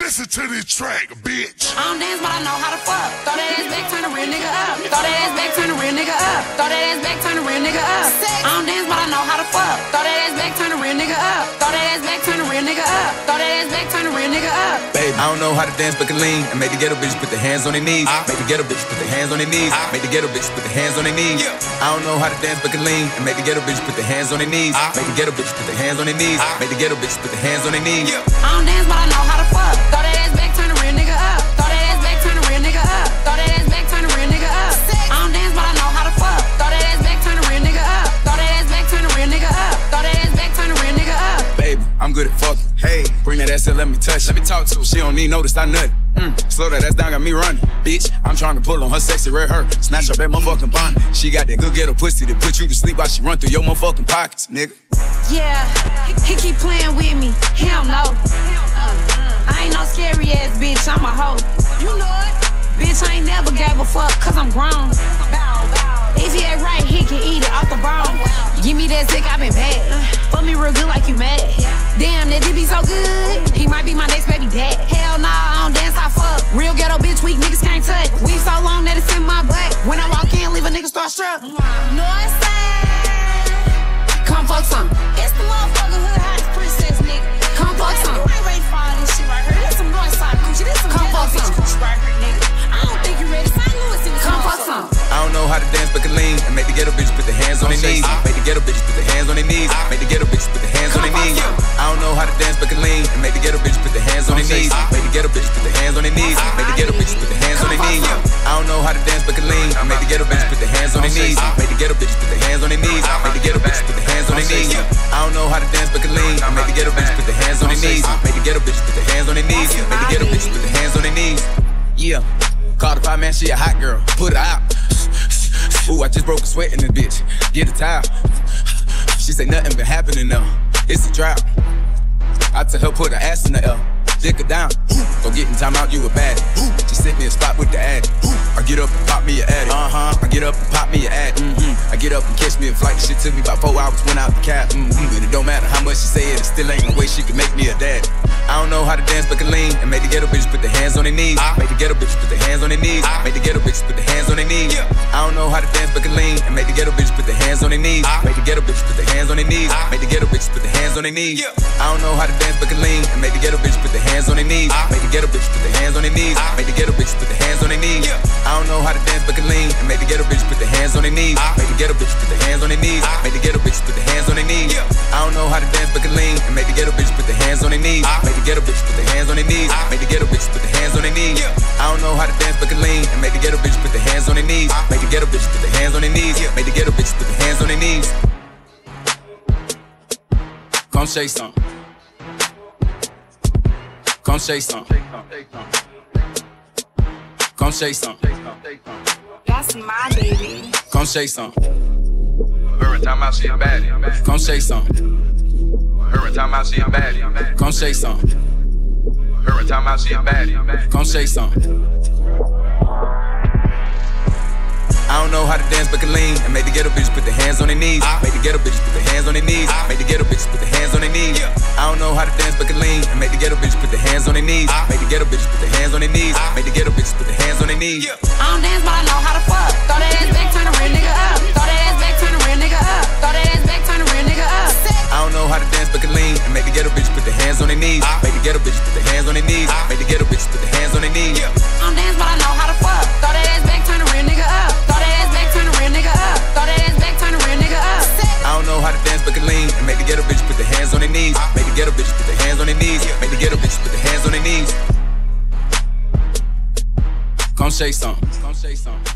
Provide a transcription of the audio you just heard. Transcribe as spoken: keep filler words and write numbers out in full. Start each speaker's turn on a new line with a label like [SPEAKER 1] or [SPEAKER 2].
[SPEAKER 1] Listen to this track, bitch.
[SPEAKER 2] I don't dance, but I know how to fuck. Throw that ass back, turn the real nigga up. Throw that ass back, turn the real nigga up. Throw that ass back, turn the real nigga up. I don't dance, but I know how to fuck. Throw that ass back, turn the real nigga up. Throw that ass back, turn the real nigga up. Throw that ass back, turn the real nigga up.
[SPEAKER 3] Baby, I don't know how to dance, but can lean and make the ghetto bitch put their hands on their knees. Make the ghetto bitch put their hands on their knees. Make the ghetto bitch put their hands on their knees. I don't know how to dance, but can lean and make the ghetto bitch put their hands on their knees. Make the ghetto bitch put their hands on their knees. Make the ghetto bitch put their hands on their knees.
[SPEAKER 2] I don't dance, but I know how to fuck. Throw that ass back, turn the real nigga up. Throw that ass back, turn the real nigga up. Throw that ass back, turn the real nigga up. I don't dance, but I know how to fuck. Throw that ass back, turn the real nigga up. Throw that ass back, turn the real nigga up. Throw that ass back, turn the real nigga up.
[SPEAKER 3] Baby, I'm good at fucking. Hey, bring that ass in, let me touch. Let me talk to her. She don't need notice, I nut. Mm, slow that ass down, got me running. Bitch, I'm trying to pull on her sexy red her. Snatch up at motherfucking bonnet. She got that good ghetto pussy that put you to sleep while she run through your motherfucking pockets, nigga.
[SPEAKER 2] Yeah, he, he keep playing with me. He don't know. I ain't no scary ass bitch, I'm a hoe. You know it. Bitch, I ain't never gave a fuck, cause I'm grown. If he ain't right, he can eat it off the bone. Give me that dick, I been bad. Fuck me real good like you mad. Damn, that dick be so good. He might be my next baby dad. Hell nah, I don't dance, I fuck. Real ghetto bitch, weak niggas can't touch. Weave so long that it's in my butt. When I walk in, leave a nigga starstruck. Northside, come fuck some. It's the motherfucker hood hottest princess, nigga. Come fuck some. You ain't ready for all this shit right here. This some Northside coochie. This some come fuck some right here, nigga. I don't think you ready. Saint Louis in this come fuck some.
[SPEAKER 3] I don't know how to dance, but can lean and make the ghetto bitch put their hands on their knees. Make the ghetto bitch put their hands on their knees. Make the ghetto bitch put their hands on their knees. I don't know how to dance, but can lean and make the ghetto bitch put their hands on their knees. Make the ghetto bitch put their hands on their knees. Make the ghetto bitch put their hands on their knees. I don't know how to dance, but can lean and make the ghetto bitch put their hands on their knees. Make the ghetto bitch put their hands on their knees. Make the ghetto bitch put their hands on their knees. I don't know how to dance, but can lean and make the ghetto bitch put their hands on their knees. Make the ghetto bitch put their hands on their knees. Make the ghetto bitch put their hands on their knees. Yeah, call the five man, she a hot girl. Put her out. Ooh, I just broke a sweat in this bitch. Get a towel. She say nothing been happening though. It's a drought. I tell her put her ass in the L. Dick her down. Go get in time out, you a baddie. She sit me a spot with the addy. I get up and pop me a addy. Uh-huh. I get up and pop me a addy. Mm-hmm. I get up and catch me a flight. Shit took me about four hours, went out the cab. Mm-hmm. And it don't matter how much she say it, it still ain't no way she can make me a daddy. I don't know how to dance, but can lean and make the ghetto bitch put their hands on their knees. Make the ghetto bitch put their hands on their knees. Make the ghetto bitch put their hands on their knees. I don't know how to dance, but can lean and make the ghetto bitch put their hands on their knees. Make the ghetto bitch put their hands on their knees. Make the ghetto bitch put their hands on their knees. I don't know how to dance, but can lean and make the ghetto bitch put their hands on their knees. Make the ghetto bitch put their hands on their knees. Make the ghetto bitch put their hands on their knees. I don't know how to dance, but can lean and make the ghetto bitch put their hands on their knees. Make the ghetto bitch put their hands on their knees. Make the ghetto bitch put their hands on their knees. I don't know how to dance, but can lean and make the ghetto bitch put their hands on their knees. Make the ghetto bitch put their hands on their knees. Make the ghetto bitch put their hands on their knees. I don't know how to dance, but can lean and make the ghetto bitch put their hands on their knees. Make the ghetto bitch put their hands on their knees. Make the ghetto bitch put their hands on their knees. Come say something. Come say something. Come say something.
[SPEAKER 4] That's my baby.
[SPEAKER 3] Come say something. Every time I see a baddie. Come say something. Every time I see a baddie. Come say something. Every time I see a baddie. Come say something. I don't know how to dance, but can lean and make the ghetto bitch put their hands on their knees. Make the ghetto bitch put their hands on their knees. Make the ghetto bitch put their hands on their knees. I don't know how to dance, but can lean and make the ghetto bitch put their hands on their knees. Make the ghetto bitch put their hands on their knees. Make the ghetto bitch put their hands on their knees.
[SPEAKER 2] I don't dance, but I know how to fuck. Throw that ass back, turn the real nigga up. Throw that ass back, turn the real nigga up. Throw that ass back, turn the real nigga up.
[SPEAKER 3] I don't know how to dance, but can lean and make the ghetto bitch put their hands on their knees. Make the ghetto bitch put their hands on their knees. Make the ghetto bitch put their hands on their knees.
[SPEAKER 2] I don't dance, but I know how to fuck. Throw that ass back, turn the real nigga up. Throw that ass back, turn the real nigga up. Throw that ass back, turn the real nigga up.
[SPEAKER 3] I don't know how to dance, but can lean and make the ghetto bitch put their hands on their knees. Make the ghetto bitch put their hands on their knees. Make the ghetto bitch put their hands on their knees. Come say something. Come say something.